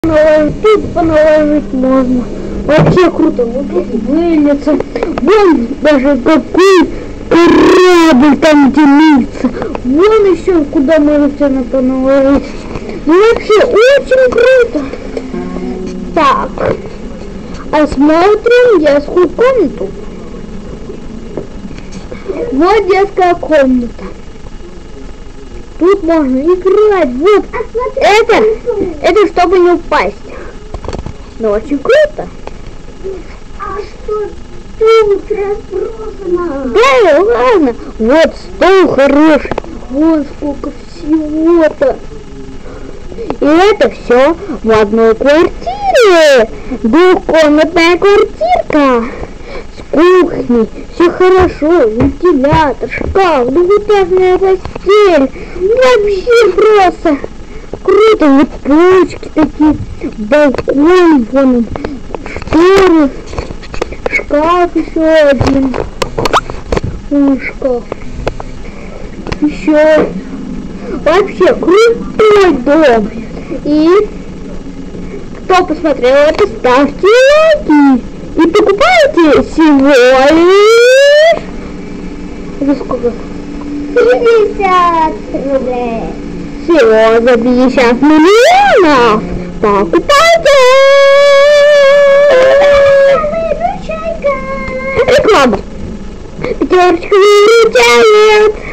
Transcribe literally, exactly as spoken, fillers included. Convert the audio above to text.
Наложить, тут поналожить можно. Вообще круто. Вот тут выльется. Вон даже какой корабль там делится. Вон еще куда можно все поналожить. Ну вообще очень круто. Так. Осмотрим детскую комнату. Вот детская комната. Тут можно играть. Вот. А это, это чтобы не упасть. Ну очень круто. А что тут разбросано? Да, ладно. Вот стол хороший. Вот сколько всего-то. И это все в одной квартире. Двухкомнатная квартирка. С кухней. Все хорошо. Вентилятор, шкаф, двухэтажная постель. Вообще просто круто. Вот полочки такие. Балкон, вон он. Шторы. Шкаф еще один. Вон шкаф. Еще. Вообще крутой дом. И кто посмотрел это, ставьте лайки. И покупайте всего лишь... За сколько? пятьдесят рублей. Всего за пятьдесят миллионов. Покупайте! Выручайка. Реклама. Пятерочка выручает.